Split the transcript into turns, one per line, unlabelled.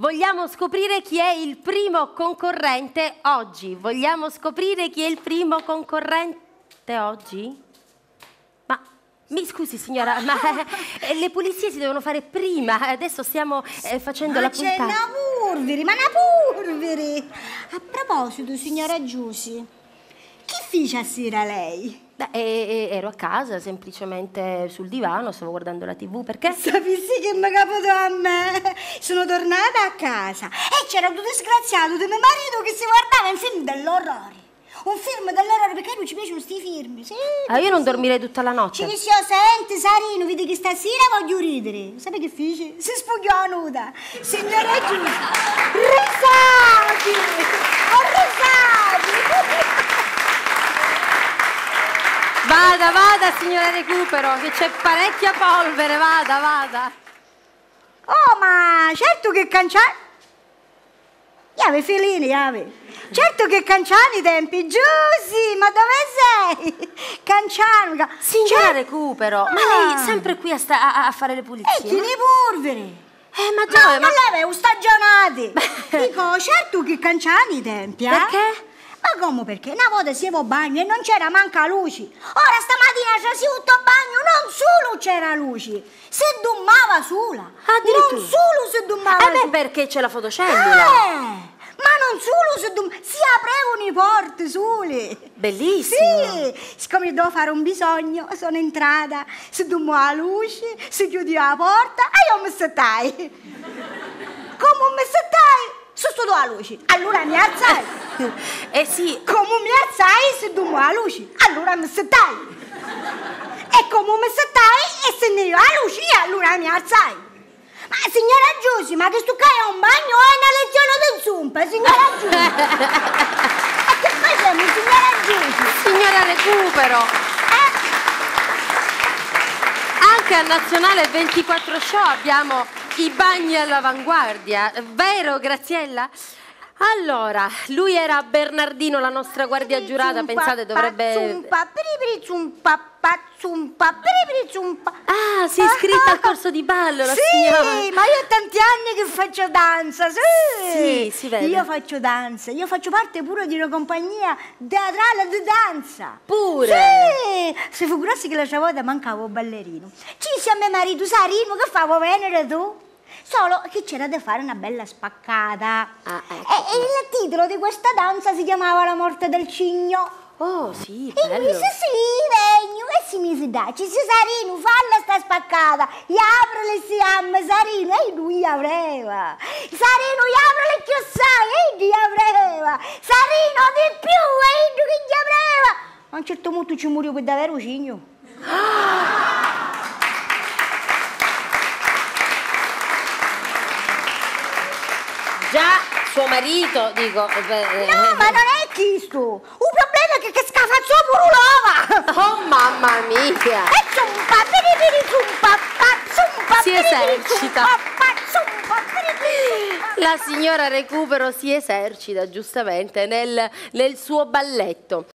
Vogliamo scoprire chi è il primo concorrente oggi. Vogliamo scoprire chi è il primo concorrente oggi? Ma mi scusi signora, ma le pulizie si devono fare prima. Adesso stiamo facendo la puntata.
Ma c'è una purveri. A proposito, signora Giussi, chi fece a sera lei?
Beh, ero a casa, semplicemente sul divano, stavo guardando la TV, perché?
Sapessi che mi capitò a me? Sono tornata a casa e c'era un disgraziato di mio marito che si guardava un film dell'orrore. Un film dell'orrore, perché a lui ci piacciono sti film, sì.
Io non dormirei tutta la notte.
Ci disse, oh, senti Sarino, vedi che stasera voglio ridere. Sapete che fece? Si spugliò nuda. Signora Giussi, risati! Ho risati!
Vada, signora Recupero, che c'è parecchia polvere, vada.
Oh, ma certo che Canciani... Iave, Felini, iave. Certo che Canciani i tempi, Giussi, ma dove sei? Canciano...
Signora Recupero, ma lei sempre qui a fare le pulizie?
E chi ne polvere?
Ma dove?
Ma lei è un stagionati. Dico, certo che Canciani i tempi,
Perché?
Ma come perché? Una volta siamo a bagno e non c'era manca luci. Ora stamattina c'è tutto bagno, non solo c'era luci, si dummava sola.
Addirittura?
Non solo si dummava sola.
Perché c'è la fotocellula.
Ma non solo si dummava, si aprivano i porti sole.
Bellissimo.
Sì, siccome io devo fare un bisogno, sono entrata, si dummò la luce, si chiudeva la porta e io mi settai. Come mi settai? Sono la luce, allora mi alzai.
Sì.
Come mi alzai si dummò la luce, allora mi settai. E come mi settai e se ne io la luce, allora mi alzai. Ma signora Giussi, ma che sto qua è un bagno o è una lezione del Zumpa, signora Giussi? Ma che facciamo, signora Giussi?
Signora Recupero. Anche al Nazionale 24 Show abbiamo i bagni all'avanguardia, vero Graziella? Allora, lui era Bernardino, la nostra guardia giurata, pensate dovrebbe... Ah, si è iscritta al corso di ballo la signora.
Sì, ma io ho tanti anni che faccio danza,
sì, si vede.
Io faccio danza, io faccio parte pure di una compagnia teatrale di danza.
Pure?
Sì, se figurassi che l'altra volta mancavo un ballerino. Ci siamo marito Sarino, che favo venere tu? Solo che c'era da fare una bella spaccata.
Ecco.
E il titolo di questa danza si chiamava La morte del cigno.
Oh, sì,
E
bello.
lui sì, regno, e si mise dai, ci si Sarino, falla sta spaccata, gli apre si amma Sarino, e lui gli avreva. Sarino, gli apre che sai, e gli avreva. Sarino, di più, e lui che gli avreva. A un certo punto ci morì per davvero cigno.
Già suo marito, dico...
No, ma non è questo. Un problema è che scafazzò pure l'ova.
Oh, mamma mia!
E zumpa,
Si esercita. La signora Recupero si esercita giustamente nel suo balletto.